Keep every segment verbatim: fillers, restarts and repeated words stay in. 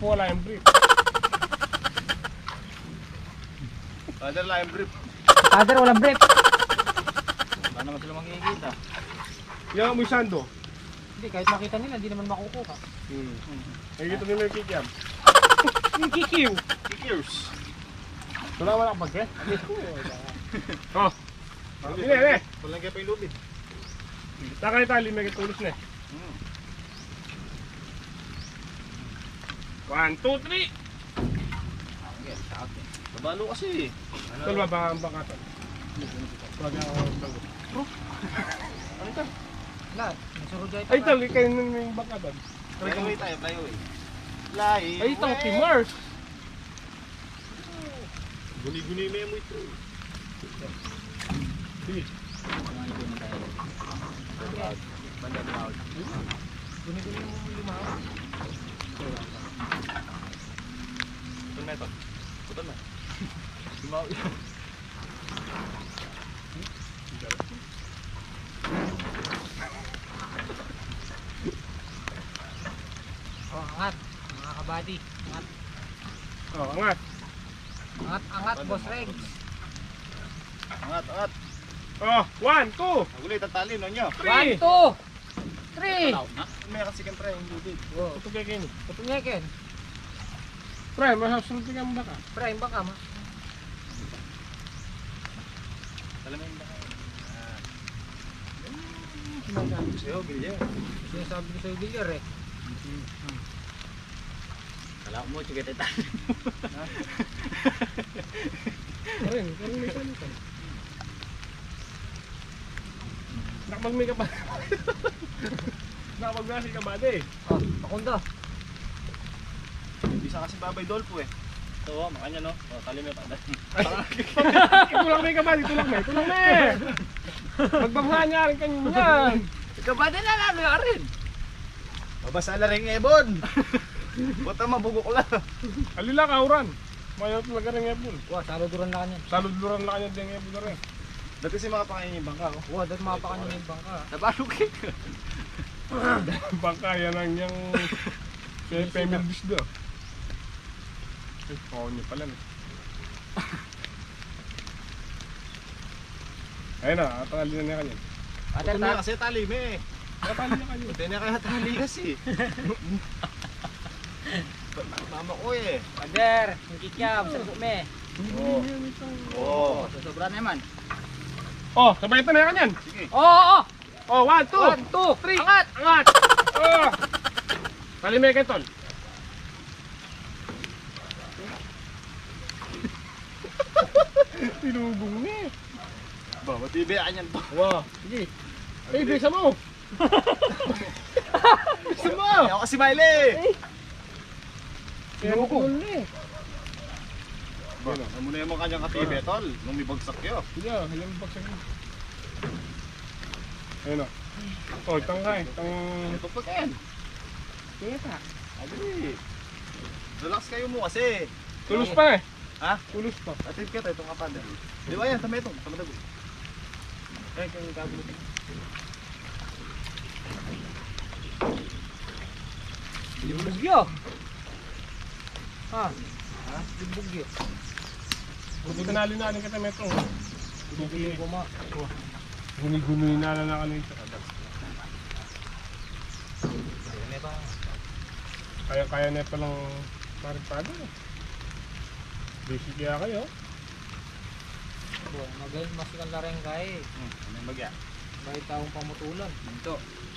po wala yung brief. Father, wala yung brief. Father, walang brief. Wala naman sila makikita. Yung amoy sando. Hindi, kahit makita nila, hindi naman makukuha. Hmm. Nakikita nila yung kikiam. Yung kikiw. Kikirs. Wala wala kapag eh. Oh. Hindi, hindi. Walang kaya pa yung lubid. Taka yung tali, may tulos na eh. One, two, three. Babalo kasi. Tol ba baka ang bangkatan? Wag ako bago. Ano ito? Wala, nasurod dyan ito. Ay tol, kayo nun yung bangkatan. Flyaway tayo, flyaway. Fly. Ay ito, Timars. Guni-guni na mo ito. Sige. Guni-guni mo lumaw. Putol na ito. Putol na. Lumaw yun. Oh, angat. Mga kabady. Angat. Oh, angat. Angat, angat, boss Regs. Angat, angat. Oh, one, two, Magulit ang tali, no nyo? One, three. two, three. May kasi kang pre, yung lubid. Oh, Ito kay Kenny. putunyekin. Pre, masasunod ka mo baka. Pre, yung baka ma. Talamin ba kayo? Sinasabi ko sa'yo, Bilya. Sinasabi ko sa'yo, Villar eh. Kala mo, chigat ay tali mo. Karin, karin may salitan. Nakapag-may ka pa. Nakapag-may ka ba eh. Oh, pakunda. Bisa kasi babay dolpo eh. Ito, oh, makanya no. Oh, tali mo pa. Ito lang may ka ba? Ito lang may. Ito lang may. Magbangha niya rin kanina yan. Ikaw ba din na lalo ka rin? Mabasa na rin ebon. Buta mabugok lang. Alila ka, uran. Mayaw talaga rin ebon. Wah, saluduran na kanyan. Saludluran na kanya din ebon na rin. Dati si mga pakain yung bangka, oh. Wah, dahil mapakanyan yung bangka. Nabalukik. Bangka yan ang yung female dish do. Ay, pao niya pala eh. Ayun na, atangali na niya kanya. Ate, Ito na kasi tali mo eh. Atangali niya kanya. Hindi na kaya tali kasi. Mama ko eh. Father, yung kikyam, sa me. Oo. Oo. Sobra naman. Oh, sabay ito na yan kanyan. Sige. Oo, oo. Oh, one, two, One, two, three. angat. Angat! Oh! Talimay kayo, tol. Tinubong na eh. Ba, matibiyaan yan to. Wow. Sige. Eh, bisa mo. Bisa mo. Ako kasi Miley. Tinubong na eh. Ba, ano na yung mga kanyang katibi, tol? Nung may bagsak yun. Sige, halang baksak mo. Ayun o. Oh, itang ka eh. Itang... Ito pa yan. Tingnan ka. Adi. Relax kayo mo kasi. Tulus pa eh. Ha? Tulus pa. Atid ka tayo itong kapad. Di ba yan? Tama itong. Tama dago. Eh, kaya yung kablo. Yung bugyo. Ha? Ha? Yung bugyo. Kung tinali na rin kita metro. Bugyo ko ma. Guni-guni na lang na kanito. Kaya-kaya na palang paripado. Basic kaya kayo. Magaling masikan na rin kaya eh. Hmm, ano yung bagya? Bakit taong pamutulan? Ito.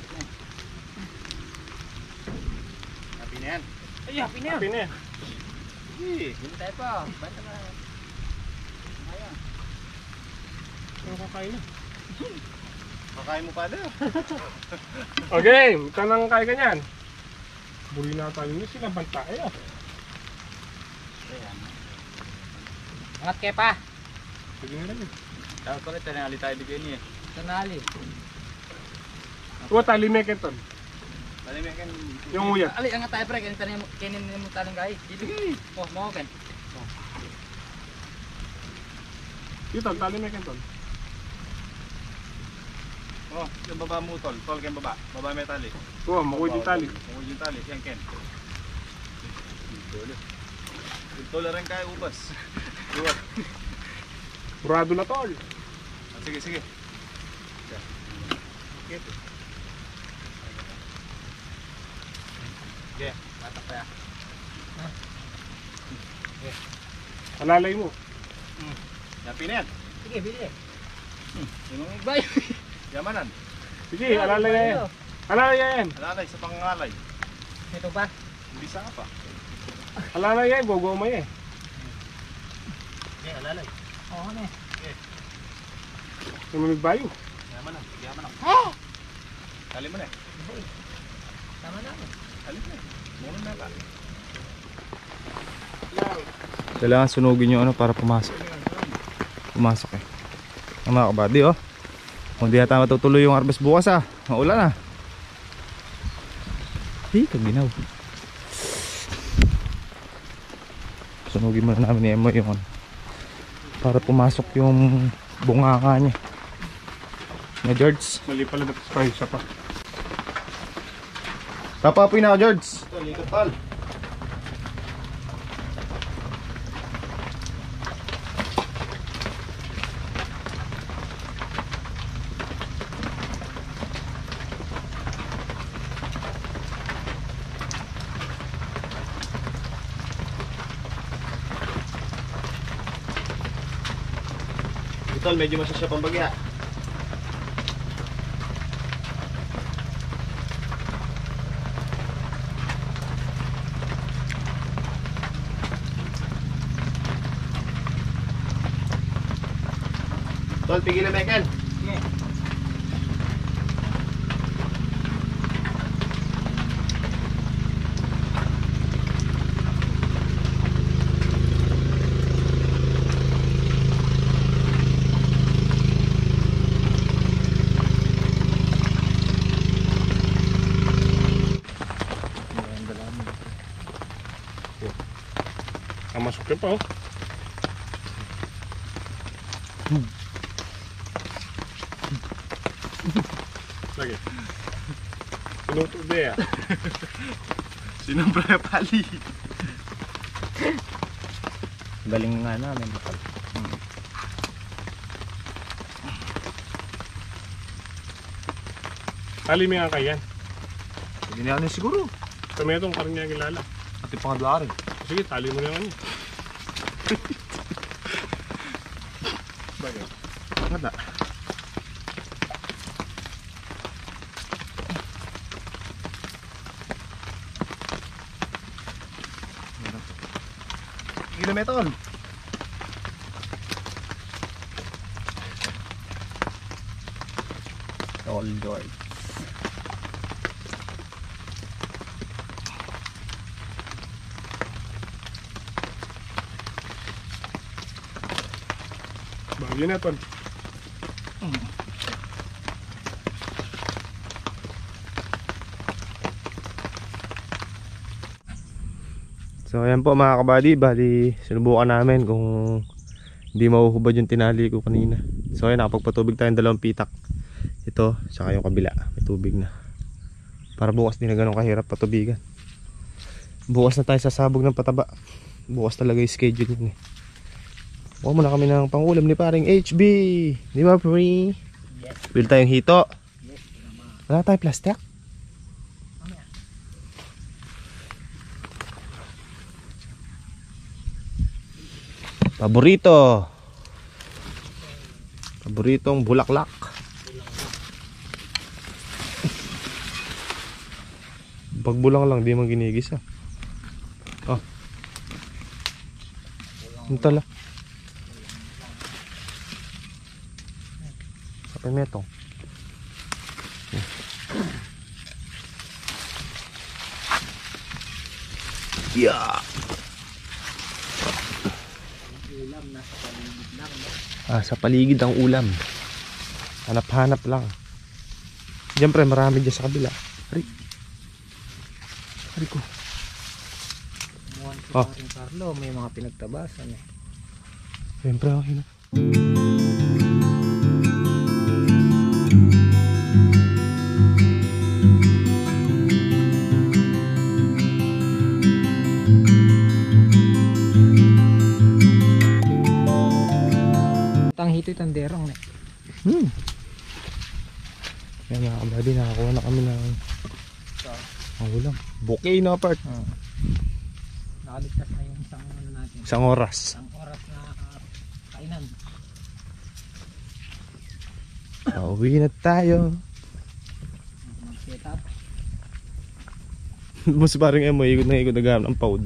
Happy na yan. Ay, happy na yan. Happy na eh. Sige. Hindi tayo pa. Bata na. Ayan. Pero kakain na. Kakain mo pa na. Okay, tanang kaya ganyan. Buli na tayo nyo sila banta eh. Ayan. Angat kayo pa. Sige na rin. Tawag ko rin, tanali tayo bigyan niya. Tanali. Huwag tali meketon. Tali mo kan. Yung uya. Ali, angat tayo pre. Kanin mo talang kaya. Ibigay. Oh, mau kan? Dito, tali meketon. Oh, yung baba mo tol. Tol kayong baba. Baba may tali. Huwag, makuha yung tali. Makuha yung tali. Yan Ken. Ito lang rin kaya ubas. Duwat. Kurado na tol. Ah, sige, sige. Okay. Okay, matak pa ya. Alalay mo. Yapi na yan. Sige, bili eh. Yung mga Bay. yamanan. Sige, alalay yan. Alalay yan. Alalay sa pangangalay. Ito pa. Hindi sa pa. Alalay yan, gogomay eh. Okay, alalay. Oo na eh. Tumamig bayo. Yamanan, yamanan. Ha? Tali mo na eh. Tama na. Tali mo na eh. Muna na lang. Kailangan sunugin yung ano para pumasok. Pumasok eh. Ang mga kabady oh. Kung di natin matutuloy yung harvest bukas ah. Maulan ah. Hey, kaginaw. Sunugin muna namin ni Emo yung ano. Para pumasok yung bunganga niya. Na George. Mali pala na price pa. Tapapoy na ako George. Ito, likat pal. Ito, medyo masasya pang bagya. Tol, pigilan mo yan. Ah, masuk ka pa oh. Lagi. Pinuto dia. Sinumpra na pali. Galing nga namin. Tali mo nga kayan. Hindi na ano siguro. Kami itong karnya kilala. At yung pangadla rin. Sige, tali mo na nga niya. Bagay. Pangada. Kilometron. All George. Bagay na tol. So ayan po mga kabady, bali sinubukan namin kung hindi mahuhubad yung tinali ko kanina. So ayan, nakapagpatubig tayong dalawang pitak. Ito, saka yung kabila, may tubig na. Para bukas din na ganun kahirap patubigan. Bukas na tayo sasabog ng pataba. Bukas talaga yung schedule yun eh. Bukas muna kami ng pangulam ni paring H B. Di ba pre? Yes. Bili tayong hito. Yes. Wala tayong plastic. Paborito. Paboritong bulaklak. Pagbulang lang, di man ginigisa. Ah. Entala. Kapag metong. Yeah. Ulam nasa paligid lang. No? Ah, sa paligid ang ulam. Hanap-hanap lang. Diyan pre, marami dyan sa kabila. Ari. Ari ko. Muhan si Oh. Paring Carlo, may mga pinagtabasan eh. Siyempre, okay na. Yan mga kabady, nakakuha na kami ng ang ulam. Bouquet na part. Uh, Nakaligtas na yung isang ano natin. Isang oras. Isang oras na uh, kainan. Pauwi na tayo. Mag-set up. Mas parang emo, ikot na ikot na ng poud.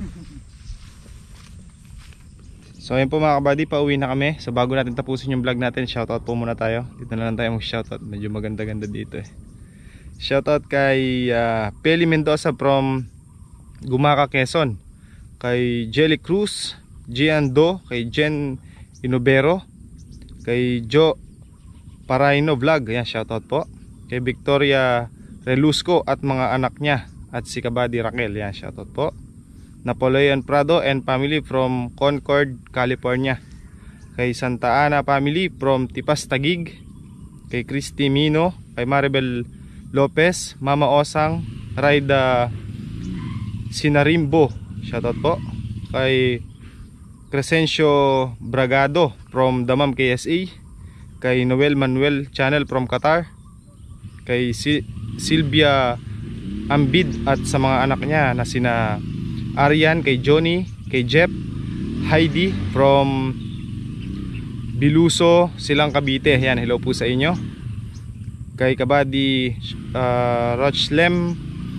So ayun po mga kabady, pauwi na kami. So bago natin tapusin yung vlog natin, shoutout po muna tayo. Dito na lang tayo mag shoutout, medyo maganda-ganda dito eh. Shoutout kay uh, Peli Mendoza from Gumaca, Quezon. Kay Jelly Cruz, Gian Do, kay Jen Inobero, kay Jo Paraino Vlog, ayan, shoutout po. Kay Victoria Relusco at mga anak niya, at si Kabady Raquel, ayan, shoutout po. Napoleon Prado and family from Concord, California. Kay Santa Ana family from Tipas Taguig. Kay Christy Mino, kay Maribel Lopez, Mama Osang, Raida Sinarimbo, shoutout po. Kay Crescencio Bragado from Damam K S A. Kay Noel Manuel Channel from Qatar. Kay si Silvia Ambid at sa mga anak niya na sina Arian, kay Johnny, kay Jeff, Heidi from Biluso, Silang Cavite. Yan, hello po sa inyo. Kay Kabady uh, Rochlem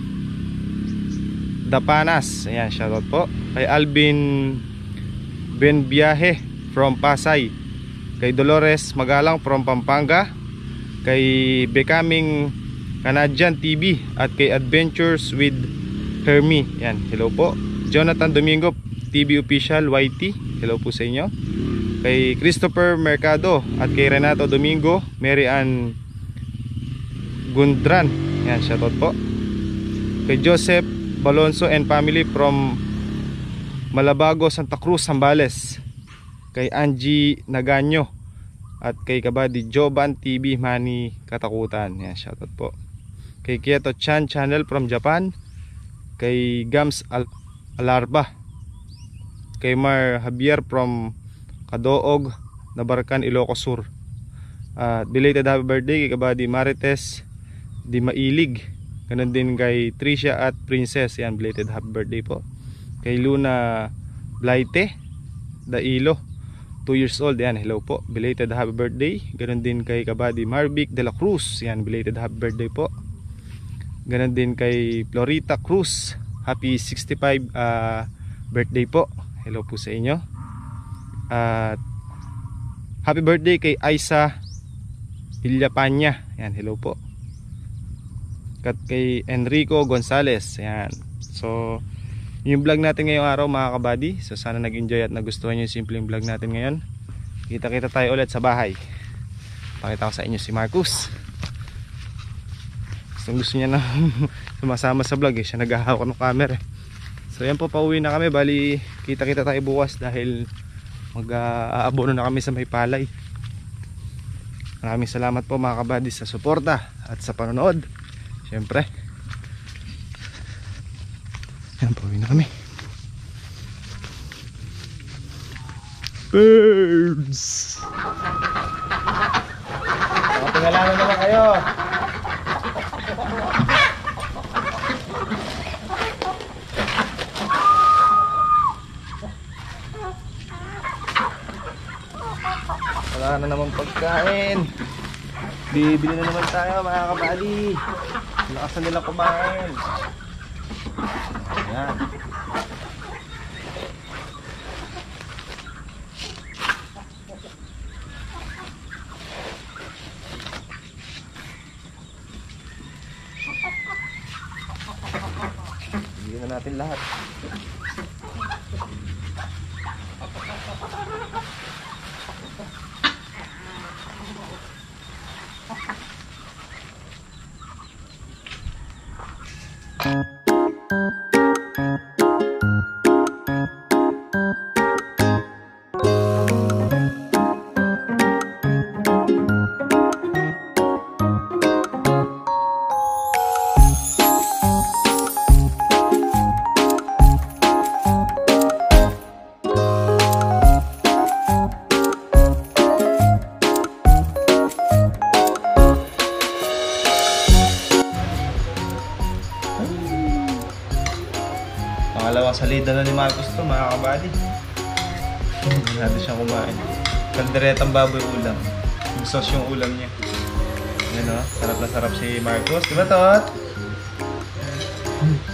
Dapanas, ayan, shoutout po. Kay Alvin Benbiahe from Pasay. Kay Dolores Magalang from Pampanga. Kay Becoming Canadian T V at kay Adventures with Hermie, yan, hello po. Jonathan Domingo T V Official Y T, hello po sa inyo. Kay Christopher Mercado at kay Renato Domingo, Mary Ann Gundran, yan, shoutout po. Kay Joseph Balonso and family from Malabago, Santa Cruz, Zambales. Kay Angie Naganyo at kay Kabady Joban T V Mani Katakutan, yan, shoutout po. Kay Kieto Chan Channel from Japan. Kay Gams Al Alarba. Kay Mar Javier from Kadoog, Nabarkan, Ilocos Sur. Uh, belated happy birthday kay Kabady Marites Di Mailig. Ganun din kay Tricia at Princess, yan, belated happy birthday po. Kay Luna Blaite Dailo, two years old, yan, hello po, belated happy birthday. Ganun din kay Kabady Marvic de la Cruz, yan, belated happy birthday po. Ganun din kay Florita Cruz, happy sixty-five uh, birthday po, hello po sa inyo. At uh, happy birthday kay Aisa Illapanya, yan, hello po. At kay Enrico Gonzales, yan. So yung vlog natin ngayong araw mga kabady, so sana nag-enjoy at nagustuhan nyo yung simpleng vlog natin ngayon. Kita kita tayo ulit sa bahay. Pakita ko sa inyo si Marcus. Gusto, gusto niya na sumasama sa vlog eh, siya naghahawak ng camera eh. So yan po, pauwi na kami. Bali kita kita tayo bukas dahil mag-aabono na kami sa may palay. Maraming salamat po mga kabady sa suporta at sa panonood. Siyempre, yan, pauwi na kami. Birds! Tingalaman naman kayo. Wala na naman pagkain. Bibili na naman tayo mga kabady. Lakas na nila kumain. Yan. Bigyan na natin lahat. Pangalawang salida na ni Marcos to, mga kabady. Hindi natin siyang kumain. Kalderetang baboy ulam. Yung sauce yung ulam niya. Yan o, sarap na sarap si Marcos. Diba, Tot?